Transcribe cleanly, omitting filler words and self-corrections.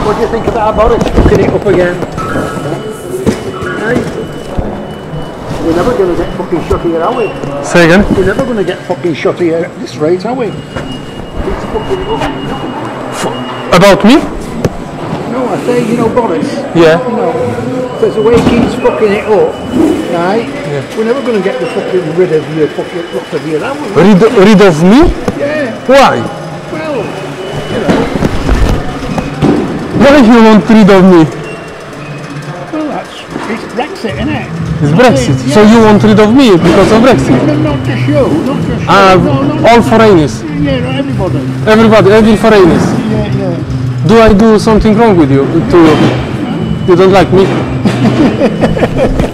What do you think about Boris fucking it up again? Hey? We're never going to get fucking shot here, are we? Say again? We're never going to get fucking shot here at this rate, are we? It's fucking it up. About me? No, I say, you know, Boris. Yeah. You know, there's a way he keeps fucking it up, right? Yeah. We're never going to get the fucking rid of you, fucking lot of you, are we? Rid of me? Yeah. Why? Well, you know. Why you want rid of me? Well, it's Brexit, isn't it? It's Brexit. Yeah. So you want rid of me because of Brexit? No, not just you, not just you. All foreigners. Yeah, everybody. Every foreigners. Yeah. Do I do something wrong with you? To you? You don't like me?